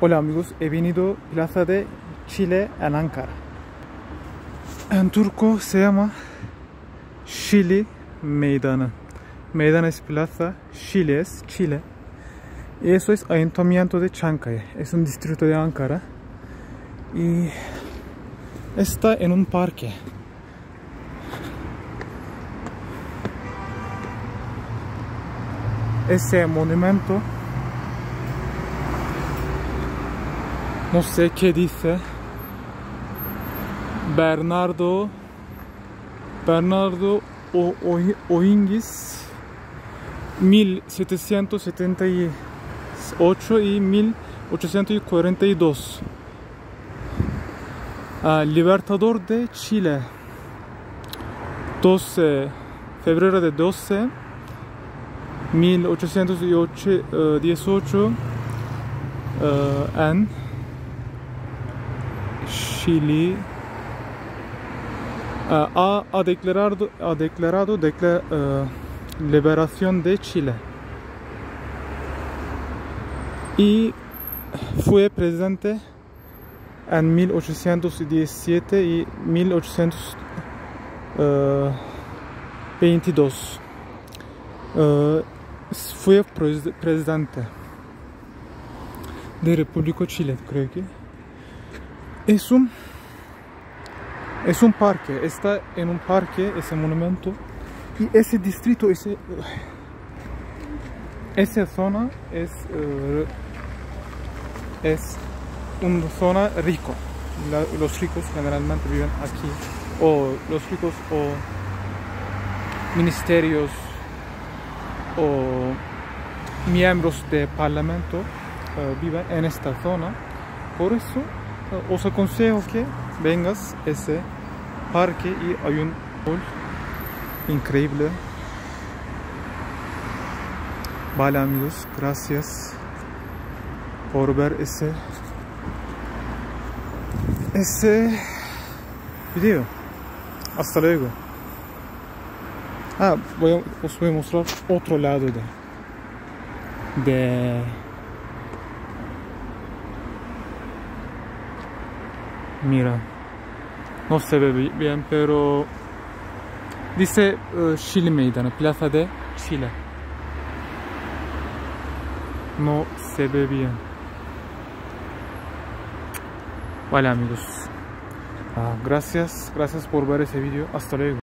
Hola amigos, he venido a Plaza de Chile en Ankara. En turco se llama Şili Meydanı. Meydan es plaza, Şili es Chile. Y eso es Ayuntamiento de Çankaya. Es un distrito de Ankara. Y está en un parque. Ese monumento, no sé qué dice, Bernardo O'Higgins 1778 y 1842. Libertador de Chile, 12 febrero de 12 1818 en Chile ha declarado liberación de Chile y fue presidente en 1817 y 1822. Fue presidente de República Chile, creo que. Es un parque, está en un parque ese monumento, y ese distrito, esa zona es una zona rico. Los ricos generalmente viven aquí, o los ricos o ministerios o miembros de parlamento viven en esta zona. Por eso os aconsejo que vengas a ese parque, y hay un árbol increíble. Vale amigos, gracias por ver ese video. Hasta luego. Os voy a mostrar otro lado de mira, no se ve bien, pero dice Şili Meydanı, Plaza de Chile. No se ve bien. Vale amigos, gracias por ver ese video. Hasta luego.